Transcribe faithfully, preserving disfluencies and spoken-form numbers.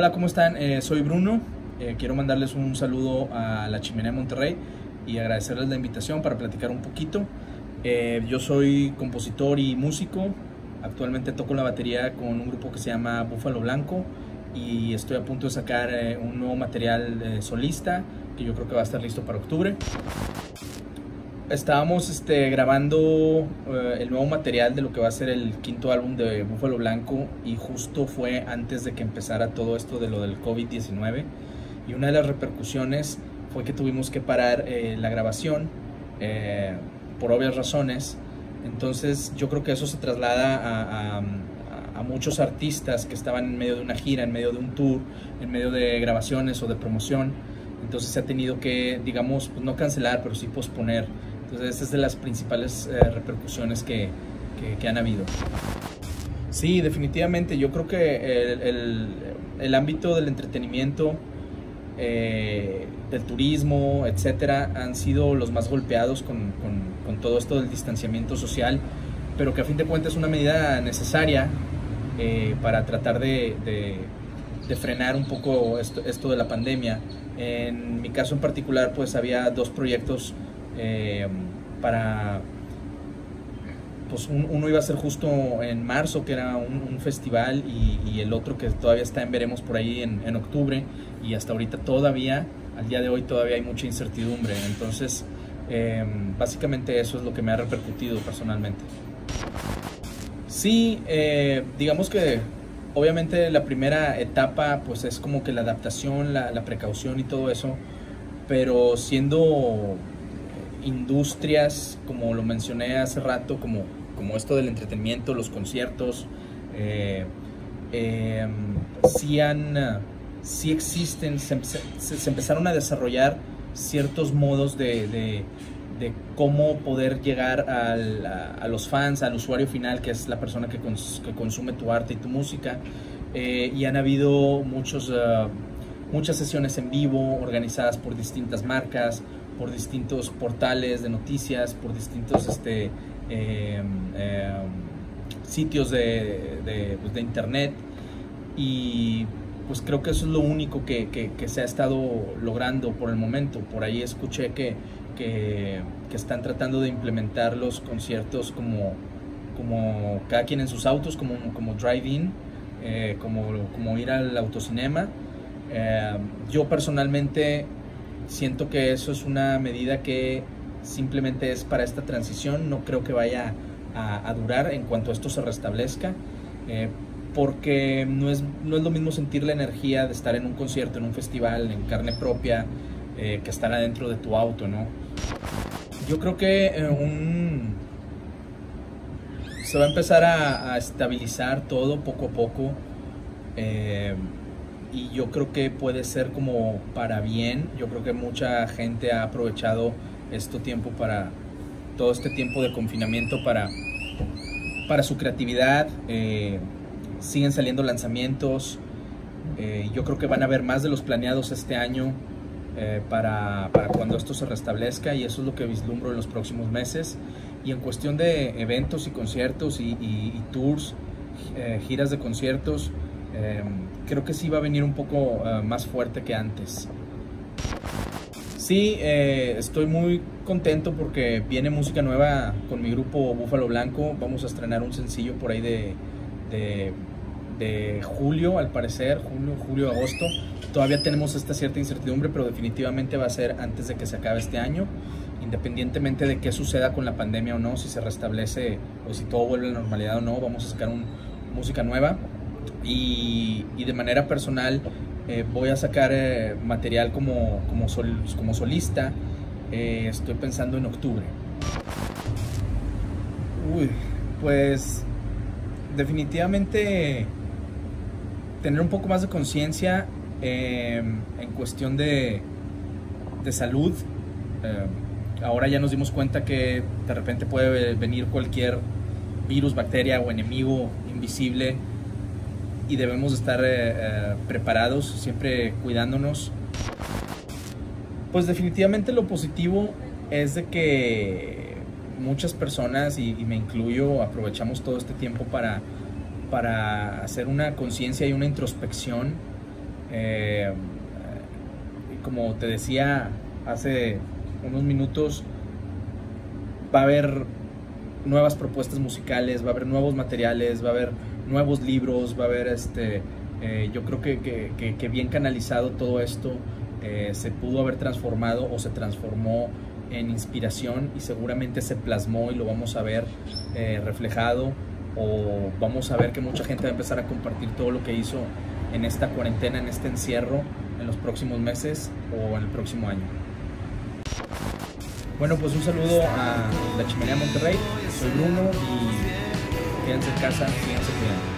Hola, ¿cómo están? Eh, soy Bruno. Eh, quiero mandarles un saludo a la Chimenea de Monterrey y agradecerles la invitación para platicar un poquito. Eh, yo soy compositor y músico. Actualmente toco la batería con un grupo que se llama Búfalo Blanco y estoy a punto de sacar eh, un nuevo material eh, solista que yo creo que va a estar listo para octubre. Estábamos este, grabando eh, el nuevo material de lo que va a ser el quinto álbum de Búfalo Blanco y justo fue antes de que empezara todo esto de lo del COVID diecinueve, y una de las repercusiones fue que tuvimos que parar eh, la grabación eh, por obvias razones. Entonces yo creo que eso se traslada a, a, a muchos artistas que estaban en medio de una gira, en medio de un tour, en medio de grabaciones o de promoción. Entonces se ha tenido que, digamos, pues no cancelar, pero sí posponer. Entonces, esta es de las principales eh, repercusiones que, que, que han habido. Sí, definitivamente. Yo creo que el, el, el ámbito del entretenimiento, eh, del turismo, etcétera, han sido los más golpeados con, con, con todo esto del distanciamiento social, pero que a fin de cuentas es una medida necesaria eh, para tratar de, de, de frenar un poco esto, esto de la pandemia. En mi caso en particular, pues había dos proyectos eh, para, pues un, uno iba a ser justo en marzo, que era un, un festival, y, y el otro que todavía está en veremos por ahí en, en octubre, y hasta ahorita todavía, al día de hoy todavía hay mucha incertidumbre. Entonces eh, básicamente eso es lo que me ha repercutido personalmente. Sí, eh, digamos que obviamente la primera etapa pues es como que la adaptación, la, la precaución y todo eso, pero siendo industrias, como lo mencioné hace rato, como, como esto del entretenimiento, los conciertos, eh, eh, sí, han, sí existen, se, se, se empezaron a desarrollar ciertos modos de, de, de cómo poder llegar al, a, a los fans, al usuario final, que es la persona que, cons, que consume tu arte y tu música. Eh, y han habido muchos, uh, muchas sesiones en vivo organizadas por distintas marcas, por distintos portales de noticias, por distintos este, eh, eh, sitios de, de, pues de internet, y pues creo que eso es lo único que, que, que se ha estado logrando por el momento. Por ahí escuché que, que, que están tratando de implementar los conciertos como, como cada quien en sus autos, como, como drive-in, eh, como, como ir al autocinema. Eh, yo personalmente siento que eso es una medida que simplemente es para esta transición. No creo que vaya a, a durar en cuanto esto se restablezca, eh, porque no es, no es lo mismo sentir la energía de estar en un concierto, en un festival, en carne propia, eh, que estar adentro de tu auto, ¿no? Yo creo que eh, un, se va a empezar a, a estabilizar todo poco a poco, eh, y yo creo que puede ser como para bien. Yo creo que mucha gente ha aprovechado este tiempo para, todo este tiempo de confinamiento para, para su creatividad. Eh, siguen saliendo lanzamientos. Eh, yo creo que van a haber más de los planeados este año eh, para, para cuando esto se restablezca, y eso es lo que vislumbro en los próximos meses. Y en cuestión de eventos y conciertos y, y, y tours, eh, giras de conciertos, eh, creo que sí va a venir un poco uh, más fuerte que antes. Sí, eh, estoy muy contento porque viene música nueva con mi grupo Búfalo Blanco. Vamos a estrenar un sencillo por ahí de, de, de julio, al parecer, julio, julio, agosto. Todavía tenemos esta cierta incertidumbre, pero definitivamente va a ser antes de que se acabe este año, independientemente de qué suceda con la pandemia o no, si se restablece o si todo vuelve a la normalidad o no. Vamos a sacar un, música nueva. Y, y de manera personal eh, voy a sacar eh, material como, como, sol, como solista. Eh, estoy pensando en octubre. Uy, pues definitivamente tener un poco más de conciencia eh, en cuestión de, de salud. Eh, ahora ya nos dimos cuenta que de repente puede venir cualquier virus, bacteria o enemigo invisible, y debemos estar eh, eh, preparados, siempre cuidándonos. Pues definitivamente lo positivo es de que muchas personas, y, y me incluyo, aprovechamos todo este tiempo para, para hacer una conciencia y una introspección Eh, como te decía hace unos minutos, va a haber nuevas propuestas musicales, va a haber nuevos materiales, va a haber nuevos libros, va a haber este, eh, yo creo que, que, que, que bien canalizado todo esto eh, se pudo haber transformado o se transformó en inspiración y seguramente se plasmó y lo vamos a ver eh, reflejado, o vamos a ver que mucha gente va a empezar a compartir todo lo que hizo en esta cuarentena, en este encierro, en los próximos meses o en el próximo año. Bueno, pues un saludo a La Chimenea Monterrey, soy Bruno y quédense en casa, síganse cuidando.